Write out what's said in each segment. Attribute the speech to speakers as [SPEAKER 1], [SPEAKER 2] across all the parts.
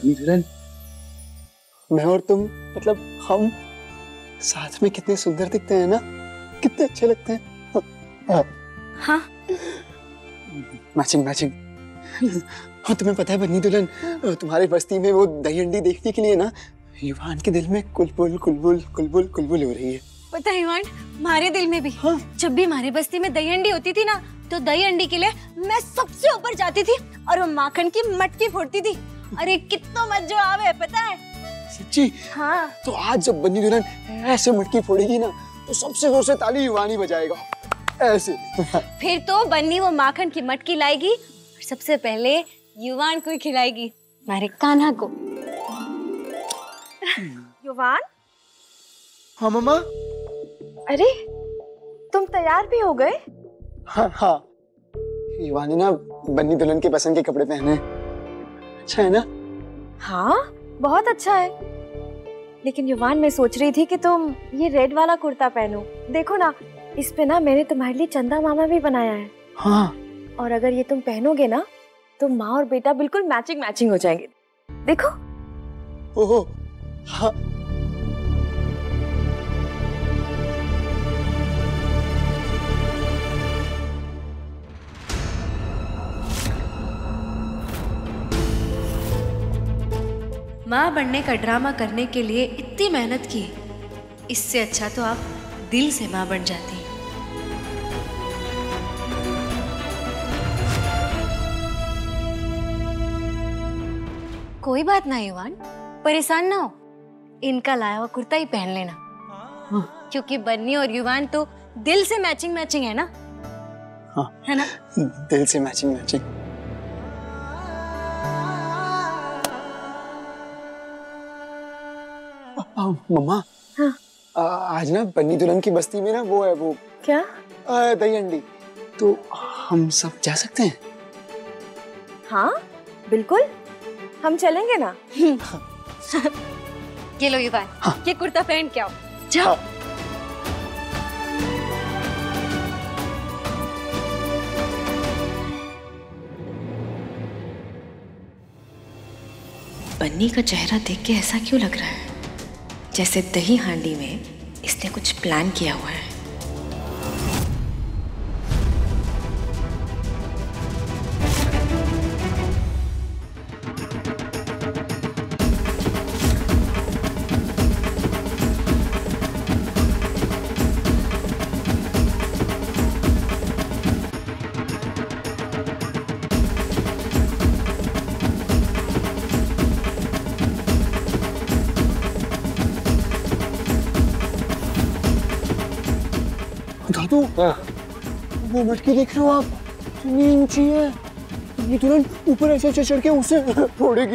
[SPEAKER 1] बन्नी दुल्हन, मैं और तुम मतलब हम साथ में कितने सुंदर दिखते हैं ना, कितने अच्छे लगते हैं।
[SPEAKER 2] हाँ
[SPEAKER 1] मैचिंग मैचिंग। हाँ तुम्हें पता है बन्नी दुल्हन, तुम्हारी बस्ती में वो दही अंडी देखने के लिए ना युवान के दिल में कुलबुल कुलबुल कुलबुल कुलबुल हो रही है।
[SPEAKER 2] पता है युवान, हमारे दिल में भी।
[SPEAKER 1] हाँ? जब
[SPEAKER 2] भी हमारी बस्ती में दही अंडी होती थी ना, तो दही अंडी के लिए मैं सबसे ऊपर जाती थी और वो माखन की मटकी फोड़ती थी। अरे कितना मजा आवे पता है।
[SPEAKER 1] सच्ची?
[SPEAKER 2] हाँ।
[SPEAKER 1] तो आज जब बन्नी दुल्हन ऐसे मटकी फोड़ेगी ना, तो सबसे जोर से ताली युवान ही बजाएगा, ऐसे।
[SPEAKER 2] फिर तो बन्नी वो माखन की मटकी लाएगी और सबसे पहले युवान को ही खिलाएगी, हमारे कान्हा को।
[SPEAKER 3] युवान?
[SPEAKER 1] हाँ मम्मा।
[SPEAKER 3] अरे तुम तैयार भी हो गए?
[SPEAKER 1] हाँ हाँ, युवान ने ना बन्नी दुल्हन के पसंद के कपड़े पहने। अच्छा है ना?
[SPEAKER 3] हाँ बहुत अच्छा है, लेकिन युवान मैं सोच रही थी कि तुम ये रेड वाला कुर्ता पहनो। देखो ना, इस पे ना मैंने तुम्हारे लिए चंदा मामा भी बनाया है।
[SPEAKER 1] हाँ।
[SPEAKER 3] और अगर ये तुम पहनोगे ना, तो माँ और बेटा बिल्कुल मैचिंग मैचिंग हो जाएंगे। देखो।
[SPEAKER 1] ओहो हाँ।
[SPEAKER 2] माँ बनने का ड्रामा करने के लिए इतनी मेहनत की, इससे अच्छा तो आप दिल से माँ बन जाती। कोई बात ना युवान, परेशान ना हो, इनका लाया हुआ कुर्ता ही पहन लेना। हाँ। क्योंकि बन्नी और युवान तो दिल से मैचिंग मैचिंग है ना।
[SPEAKER 1] हाँ
[SPEAKER 2] है ना?
[SPEAKER 1] दिल से मैचिंग मैचिंग। मम्मा।
[SPEAKER 3] हाँ?
[SPEAKER 1] आज ना बन्नी दुल्हन की बस्ती में ना वो है, वो
[SPEAKER 3] क्या?
[SPEAKER 1] दही अंडी। तो हम सब जा सकते हैं?
[SPEAKER 3] हाँ बिल्कुल, हम चलेंगे ना।
[SPEAKER 2] ये लो युवान। हाँ? ये कुर्ता पहन के आओ, जाओ। हाँ।
[SPEAKER 4] बन्नी का चेहरा देख के ऐसा क्यों लग रहा है जैसे दही हांडी में इसने कुछ प्लान किया हुआ है।
[SPEAKER 1] दादू, वो मटकी देख रहे हो आप? इतनी ऊंची है, ये तुरंत ऊपर ऐसे चढ़ के उसे फोड़ेगी।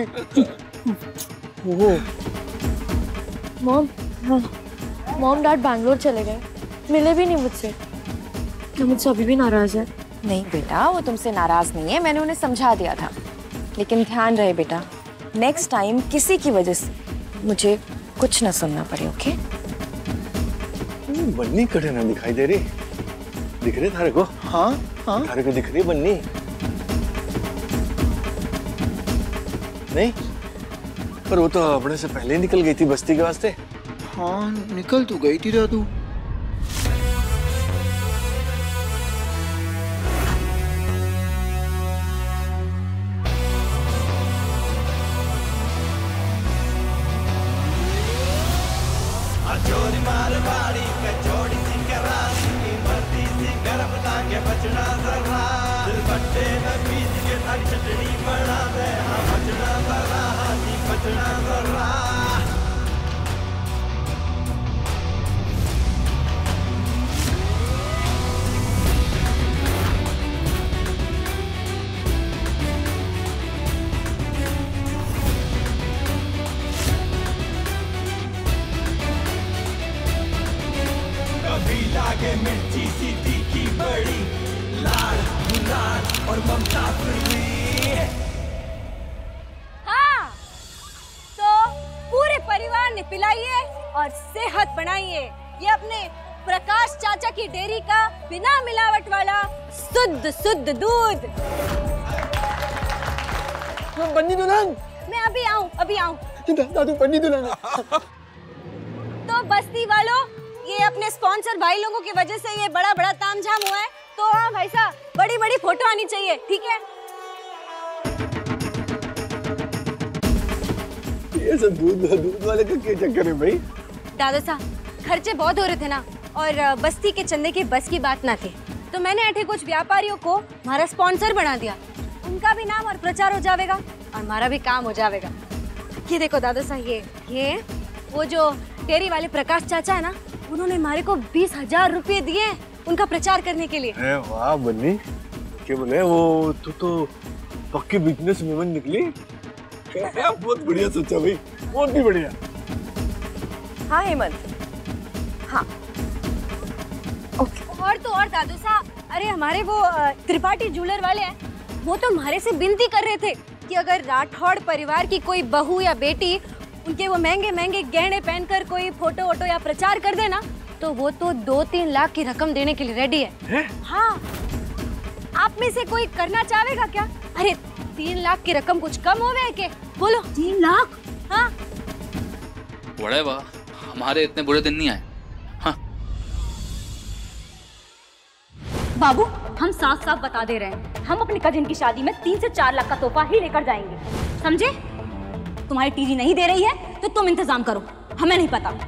[SPEAKER 3] मॉम डैड बैंगलोर चले गए, मिले भी नहीं मुझसे। क्या मुझसे अभी भी नाराज है?
[SPEAKER 4] नहीं बेटा, वो तुमसे नाराज नहीं है, मैंने उन्हें समझा दिया था। लेकिन ध्यान रहे बेटा, नेक्स्ट टाइम किसी की वजह से मुझे कुछ ना सुनना पड़े। ओके?
[SPEAKER 5] बन्नी कटे ना दिखाई दे रही, दिख रही थारे को?
[SPEAKER 1] हाँ हाँ
[SPEAKER 5] थारे को दिख रही है बन्नी? नहीं, पर वो तो अपने से पहले ही निकल गई थी बस्ती के वास्ते।
[SPEAKER 1] हाँ निकल तो गई थी दादू।
[SPEAKER 6] लागे मिर्ची सी तीखी बड़ी, लाल गुलाल और ममता फिरनी।
[SPEAKER 2] हाँ, तो पूरे परिवार ने पिलाइए और सेहत बनाइए ये अपने प्रकाश चाचा की डेयरी का बिना मिलावट वाला शुद्ध दूध।
[SPEAKER 1] बन्नी दुल्हन,
[SPEAKER 2] मैं अभी आऊँ।
[SPEAKER 1] दादू बन्नी दुल्हन।
[SPEAKER 2] तो बस्ती वालों, ये अपने स्पॉन्सर भाई लोगों की वजह से ये बड़ा बड़ा तामझाम हुआ है, तो हाँ भाई साहब, बड़ी बड़ी फोटो आनी चाहिए, ठीक है?
[SPEAKER 5] ये सब दूध वाले का क्या चक्कर है भाई?
[SPEAKER 2] दादा साहब, खर्चे बहुत हो रहे थे ना, और बस्ती के चंदे की बस की बात ना थी, तो मैंने ऐसे कुछ व्यापारियों को हमारा स्पॉन्सर बना दिया। उनका भी नाम और प्रचार हो जाएगा और हमारा भी काम हो जाएगा। ये देखो दादा साहब, ये वो जो डेयरी वाले प्रकाश चाचा है ना, उन्होंने हमारे को 20,000 रुपए दिए उनका प्रचार करने के लिए।
[SPEAKER 5] अरे वाह बन्नी, क्या बोले वो, तू तो पक्की बिजनेस वुमन निकली। बहुत बढ़िया सोचा भाई, बहुत ही बढ़िया।
[SPEAKER 4] हाँ हेमंत, हाँ ओके।
[SPEAKER 2] और तो और दादू साहब, अरे हमारे वो त्रिपाठी ज्वेलर वाले हैं, वो तो हमारे से विनती कर रहे थे कि अगर राठौड़ परिवार की कोई बहू या बेटी उनके वो महंगे महंगे गहने पहनकर कोई फोटो वोटो या प्रचार कर देना, तो वो तो 2-3 लाख की रकम देने के लिए रेडी है। हाँ, आप में से कोई करना चाहेगा क्या? अरे 3 लाख की रकम कुछ कम हो गए के? बोलो 3 लाख। हाँ
[SPEAKER 7] बड़े वाह, हमारे इतने बुरे दिन नहीं आए। हाँ
[SPEAKER 2] बाबू, हम साफ साफ बता दे रहे हैं, हम अपनी कजिन की शादी में 3 से 4 लाख का तोहफा ही लेकर जाएंगे, समझे? तुम्हारी टीजी नहीं दे रही है तो तुम इंतजाम करो, हमें नहीं पता।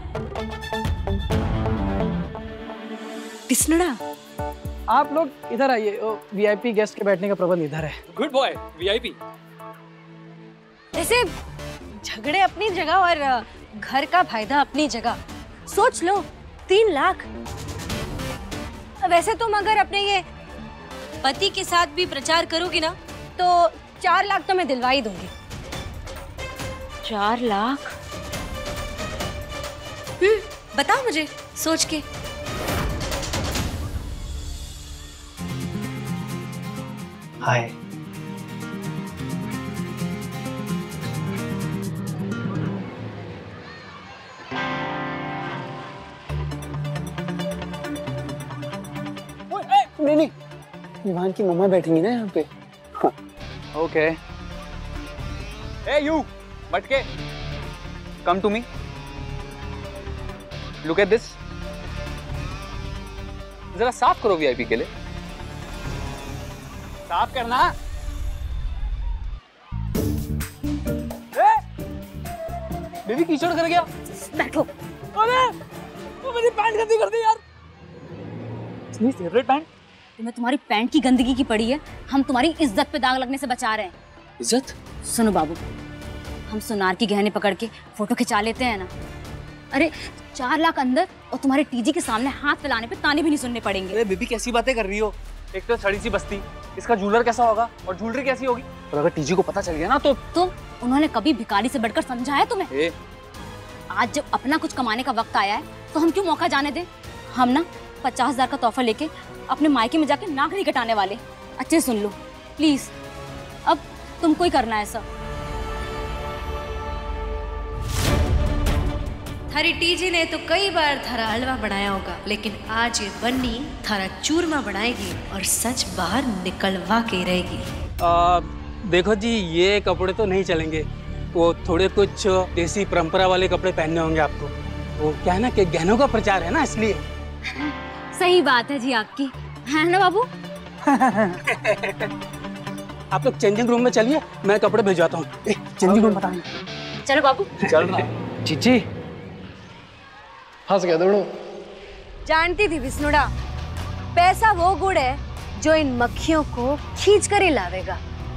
[SPEAKER 8] कृष्णा,
[SPEAKER 9] आप लोग इधर आइए, वीआईपी गेस्ट के बैठने का प्रबंध इधर है।
[SPEAKER 8] Good boy, VIP.
[SPEAKER 2] ऐसे झगड़े अपनी जगह और घर का फायदा अपनी जगह। सोच लो, 3 लाख। वैसे तुम अगर अपने ये पति के साथ भी प्रचार करोगी ना, तो 4 लाख तो मैं दिलवा ही दूंगी।
[SPEAKER 4] 4 लाख?
[SPEAKER 2] बताओ मुझे सोच के।
[SPEAKER 9] हाय।
[SPEAKER 1] नहीं, विवान की मम्मा बैठेंगी ना यहाँ पे। हाँ।
[SPEAKER 8] ओके। Hey you, मटके, come to me. Look at this. जरा साफ करो वीआईपी के लिए। साफ करना। बेबी कीचड़ कर गया।
[SPEAKER 2] बैठो।
[SPEAKER 8] अरे, वो मेरी पैंट गंदी कर दी यार। मेरी फेवरेट पैंट।
[SPEAKER 2] तुम्हें तुम्हारी पैंट की गंदगी की पड़ी है, हम तुम्हारी इज्जत पे दाग लगने से बचा रहे हैं।
[SPEAKER 8] इज्जत?
[SPEAKER 2] सुनो बाबू, हम सोनार की गहने पकड़ के फोटो खिंचा लेते हैं ना। अरे 4 लाख अंदर और तुम्हारे टीजी के सामने हाथ फैलाने पे ताने भी नहीं सुनने पड़ेंगे।
[SPEAKER 8] अरे बेबी कैसी बातें कर रही हो? एक तो सड़ी सी बस्ती, इसका ज्वेलर कैसा होगा और ज्वेलरी कैसी होगी? और अगर टीजी को पता चल गया ना तो
[SPEAKER 2] उन्होंने कभी भिखारी से बढ़कर समझाया तुम्हें? आज जब अपना कुछ कमाने का वक्त आया है तो हम क्यों मौका जाने दें? हम ना 50,000 का तोहफा लेके अपने मायके में जाके नाक नहीं कटाने वाले। अच्छे सुन लो प्लीज, अब तुमको ही करना है ऐसा।
[SPEAKER 10] थारी टीजी ने तो कई बार थारा हलवा बनाया होगा, लेकिन आज ये बन्नी थारा चूरमा बनाएगी और सच बाहर निकलवा के रहेगी।
[SPEAKER 9] देखो जी, ये कपड़े तो नहीं चलेंगे, वो थोड़े कुछ देसी परंपरा वाले कपड़े पहनने होंगे आपको। वो क्या है ना कि गहनों का प्रचार है ना, इसलिए।
[SPEAKER 2] सही बात है जी आपकी, है ना बाबू?
[SPEAKER 9] आप लोग चेंजिंग रूम में चलिए, मैं कपड़े भिजवाता हूँ। चेंजिंग रूम बताएं।
[SPEAKER 2] चलो बाबू।
[SPEAKER 8] चल रहा है।
[SPEAKER 9] चीची
[SPEAKER 1] फंस गया दोनों।
[SPEAKER 2] जानती थी विष्णुड़ा, पैसा वो गुड़ है जो इन मक्खियों को खींच कर ही लावेगा।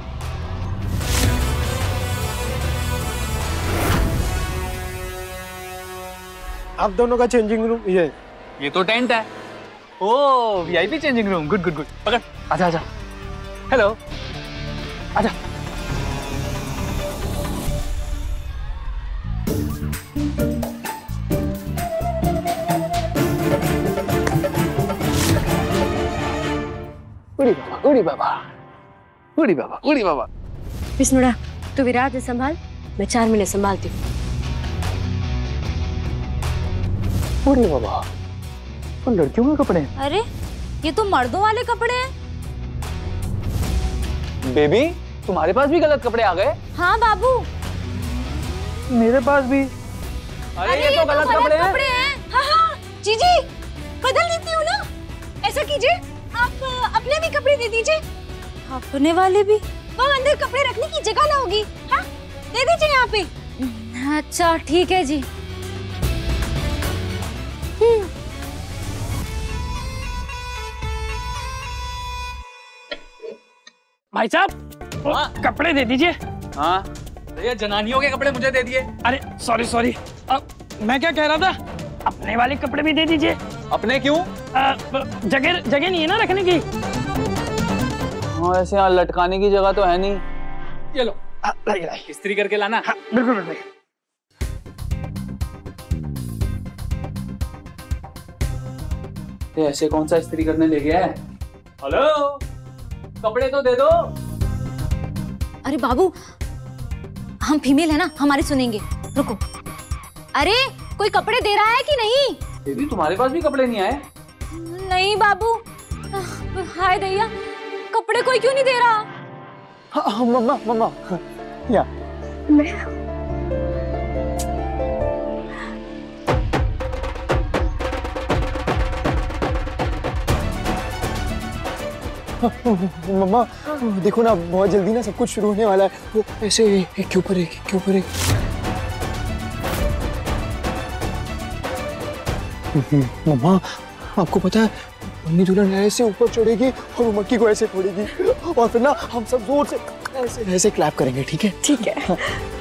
[SPEAKER 1] आप दोनों का चेंजिंग रूम
[SPEAKER 8] ये तो टेंट है। ओ VIP changing room, good good good. पकड़, आजा आजा। हेलो, आजा।
[SPEAKER 1] उड़ी बाबा, उड़ी बाबा, उड़ी बाबा, उड़ी बाबा।
[SPEAKER 2] विष्णुड़ा, तू विराज संभाल, मैं 4 महीने संभालती हूँ।
[SPEAKER 1] उड़ी बाबा, तो लड़कियों के कपड़े हैं।
[SPEAKER 2] अरे ये तो मर्दों वाले कपड़े हैं।
[SPEAKER 8] बेबी, तुम्हारे पास भी गलत कपड़े आ गए?
[SPEAKER 2] हाँ बाबू,
[SPEAKER 8] मेरे पास भी। अरे ये तो गलत कपड़े
[SPEAKER 2] हैं। हाँ हाँ जीजी बदल देती हूँ ना। ऐसा कीजिए आप अपने भी कपड़े दे दीजिए। अपने वाले भी? वहाँ अंदर कपड़े रखने की जगह ना होगी। हाँ दे दीजिए यहाँ पे। अच्छा ठीक है जी।
[SPEAKER 8] भाई साहब कपड़े दे दीजिए।
[SPEAKER 7] हाँ ये जनानियों के कपड़े मुझे दे दिए।
[SPEAKER 8] अरे सॉरी सॉरी, मैं क्या कह रहा था, अपने वाले कपड़े भी दे दीजिए।
[SPEAKER 7] अपने क्यों?
[SPEAKER 8] जगह जगह नहीं है ना रखने की।
[SPEAKER 7] हाँ ऐसे यहाँ लटकाने की जगह तो है नहीं।
[SPEAKER 8] ये लो
[SPEAKER 7] इस्त्री करके लाना।
[SPEAKER 8] हाँ, बिल्कुल बिल्कुल।
[SPEAKER 7] ये ऐसे कौन सा इस्त्री करने ले गया है? हेलो कपड़े तो दे दो।
[SPEAKER 2] अरे बाबू हम फीमेल है ना, हमारे सुनेंगे। रुको। अरे कोई कपड़े दे रहा है कि नहीं?
[SPEAKER 7] दीदी तुम्हारे पास भी कपड़े नहीं आए?
[SPEAKER 2] नहीं बाबू। हाय दैया कपड़े कोई क्यों नहीं दे रहा?
[SPEAKER 1] हाँ मम्मा मम्मा या मम्मा देखो ना बहुत जल्दी ना सब कुछ शुरू होने वाला है। वो ऐसे एक के ऊपर एक के ऊपर एक। मम्मा आपको पता है बन्नी दुल्हन ऐसे ऊपर चढ़ेगी और वो मक्की को ऐसे फोड़ेगी और फिर ना हम सब जोर से ऐसे ऐसे क्लैप करेंगे। ठीक है?
[SPEAKER 3] ठीक है।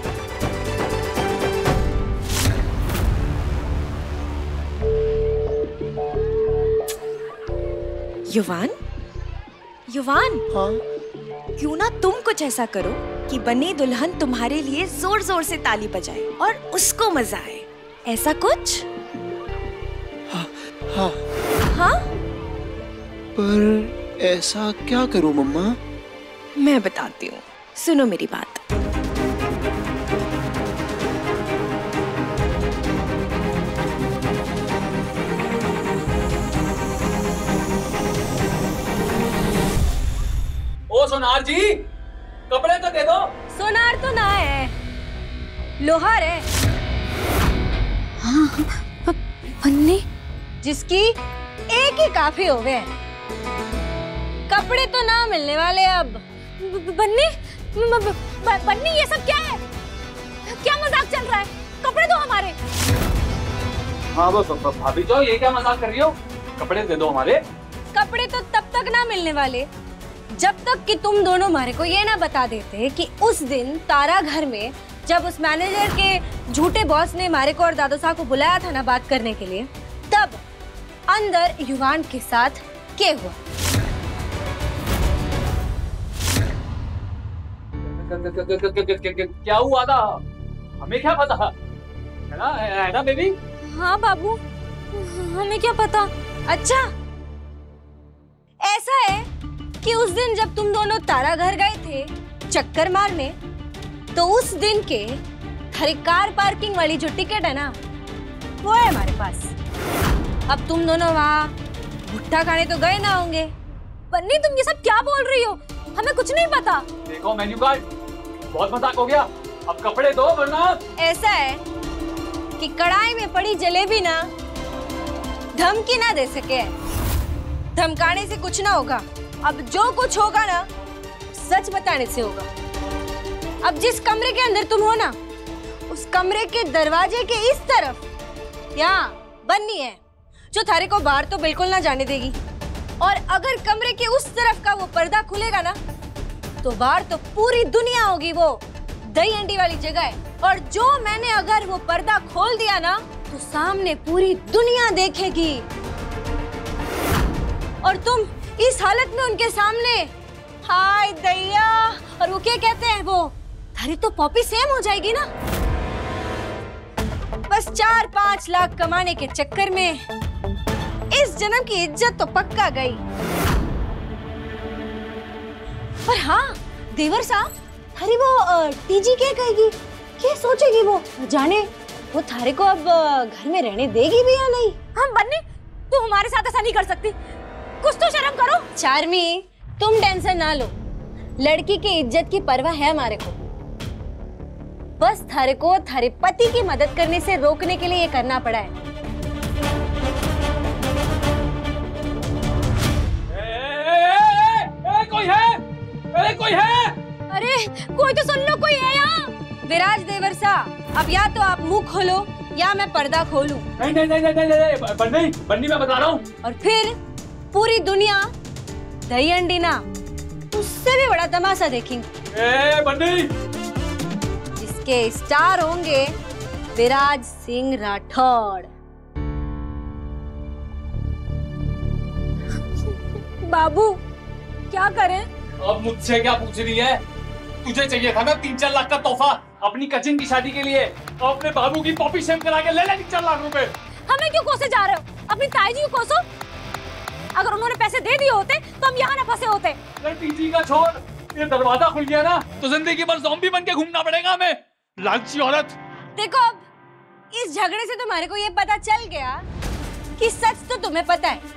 [SPEAKER 3] युवान युवान,
[SPEAKER 1] हाँ
[SPEAKER 3] क्यों ना तुम कुछ ऐसा करो कि बनी दुल्हन तुम्हारे लिए जोर जोर से ताली बजाए और उसको मजा आए। ऐसा कुछ?
[SPEAKER 1] हाँ हाँ
[SPEAKER 3] हाँ?
[SPEAKER 1] पर ऐसा क्या करूं मम्मा?
[SPEAKER 3] मैं बताती हूँ, सुनो मेरी बात।
[SPEAKER 7] ओ सोनार जी कपड़े तो दे दो।
[SPEAKER 2] सोनार तो ना है, लोहार है। हाँ बन्नी जिसकी एक ही काफी हो गए। कपड़े तो ना मिलने वाले अब। बन्नी बन्नी ये सब क्या है? क्या मजाक चल रहा है? कपड़े तो हमारे।
[SPEAKER 7] हाँ भाभी जो ये क्या मजाक कर रही हो? कपड़े दे दो हमारे।
[SPEAKER 2] कपड़े तो तब तक ना मिलने वाले जब तक कि तुम दोनों हमारे को ये ना बता देते कि उस दिन तारा घर में जब उस मैनेजर के झूठे बॉस ने हमारे को और दादू साहब को बुलाया था ना बात करने के लिए, तब अंदर युवान के साथ क्या हुआ?
[SPEAKER 7] क्या हुआ था हमें क्या पता है ना बेबी?
[SPEAKER 2] हाँ बाबू हमें क्या पता। अच्छा ऐसा है कि उस दिन जब तुम दोनों तारा घर गए थे चक्कर मारने, तो उस दिन के कार पार्किंग वाली जो टिकट है ना वो है हमारे पास। अब तुम दोनों वहाँ भुट्टा खाने तो गए ना होंगे। बन्नी तुम ये सब क्या बोल रही हो? हमें कुछ नहीं पता।
[SPEAKER 7] देखो मेन्यू कार्ड, बहुत मजाक हो गया, अब कपड़े दो वरना। ऐसा
[SPEAKER 2] है कि कढ़ाई में पड़ी जलेबी ना धमकी ना दे सके। धमकाने से कुछ ना होगा। अब जो कुछ होगा ना सच बताने से होगा। अब जिस कमरे के अंदर तुम हो ना, उस कमरे के दरवाजे के इस तरफ यहाँ बन्नी है जो थारे को बाहर तो बिल्कुल ना जाने देगी। और अगर कमरे के उस तरफ का वो पर्दा खुलेगा ना तो बाहर तो पूरी दुनिया होगी। वो दही हंडी वाली जगह है और जो मैंने अगर वो पर्दा खोल दिया ना तो सामने पूरी दुनिया देखेगी। और तुम इस हालत में उनके सामने, हाय दैया, और वो क्या कहते हैं, वो थारी तो पॉपी सेम हो जाएगी ना। बस 4-5 लाख कमाने के चक्कर में इस जन्म की इज्जत तो पक्का गई। पर हाँ देवर साहब, थारी वो टीजी क्या कहेगी, क्या सोचेगी? वो जाने वो थारे को अब घर में रहने देगी भी या नहीं। हम बन्नी तू हमारे साथ ऐसा नहीं कर सकती, कुछ तो शर्म करो। चार्मी तुम टेंशन ना लो, लड़की की इज्जत की परवाह है हमारे को। बस थारे को थारे पति की मदद करने से रोकने के लिए ये करना पड़ा है।
[SPEAKER 8] कोई है? अरे कोई है?
[SPEAKER 2] अरे कोई तो सुन लो, कोई है यहाँ। विराज देवरसा, अब या तो आप मुंह खोलो या मैं पर्दा खोलूं।
[SPEAKER 8] नहीं नहीं नहीं नहीं नहीं बन्नी बन्नी मैं बता रहा हूँ।
[SPEAKER 2] और फिर पूरी दुनिया दही अंडी ना, उससे भी बड़ा तमाशा देखेंगे।
[SPEAKER 8] ए बन्नी,
[SPEAKER 2] जिसके स्टार होंगे विराज सिंह राठौड़। बाबू क्या करें?
[SPEAKER 8] अब मुझसे क्या पूछ रही है? तुझे चाहिए था ना 3-4 लाख का तोहफा अपनी कजिन की शादी के लिए, और अपने बाबू की पॉपी शेम करा के ले ले 4 लाख रुपए।
[SPEAKER 2] हमें क्यों कोसे जा रहे हो? अपनी ताई जी को कोसो। अगर उन्होंने पैसे दे दिए होते तो हम यहाँ न फंसे होते।
[SPEAKER 8] टीजी का छोड़, ये दरवाजा खुल गया ना तो जिंदगी भर ज़ॉम्बी बन के घूमना पड़ेगा हमें, लालची औरत।
[SPEAKER 2] देखो अब इस झगड़े से तुम्हारे को ये पता चल गया कि सच तो तुम्हें पता है।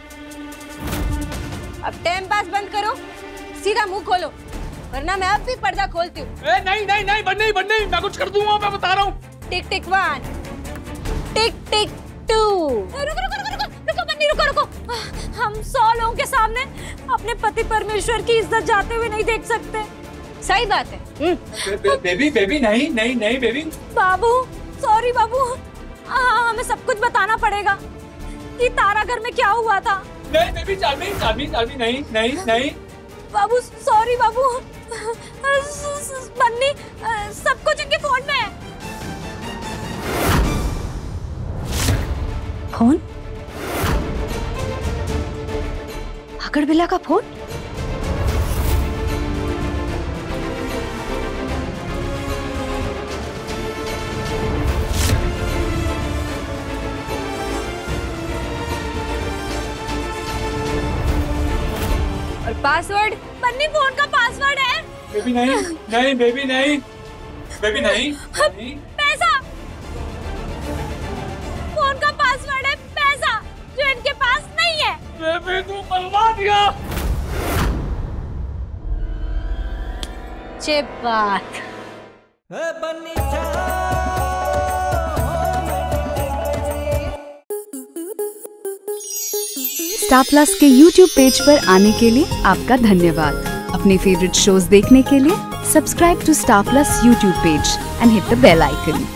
[SPEAKER 2] अब टाइम पास बंद करो, सीधा मुंह खोलो, वरना मैं अब भी पर्दा खोलती हूँ।
[SPEAKER 8] नहीं नहीं नहीं बन्नी बन्नी, मैं कुछ कर दूंगा, मैं बता रहा हूँ।
[SPEAKER 2] टिक टिक 1, टिक टिक 2। रुको बन्नी, रुको। हम 100 लोगों के सामने अपने पति परमेश्वर की इज्जत जाते हुए नहीं देख सकते। सही बात है।
[SPEAKER 8] बेबी नहीं नहीं नहीं बेबी।
[SPEAKER 2] बाबू सॉरी बाबू, हमें सब कुछ बताना पड़ेगा कि तारा घर में क्या हुआ था।
[SPEAKER 8] नहीं बेबी, चार्मी नहीं नहीं नहीं।
[SPEAKER 2] बाबू सॉरी बाबू। बन्नी सब कुछ इनके फोन में है। फोन? भागड़ बिल्ला का फोन? पासवर्ड? बन्नी फोन का पासवर्ड है।
[SPEAKER 8] बेबी नहीं नहीं बेबी नहीं, बेबी नहीं।
[SPEAKER 2] पैसा, फोन का पासवर्ड है पैसा, जो इनके पास नहीं है।
[SPEAKER 8] बेबी तू बर्बाद दिया।
[SPEAKER 2] चे बात।
[SPEAKER 11] स्टार प्लस के YouTube पेज पर आने के लिए आपका धन्यवाद। अपने फेवरेट शोज देखने के लिए subscribe to Star Plus YouTube page and hit the bell icon.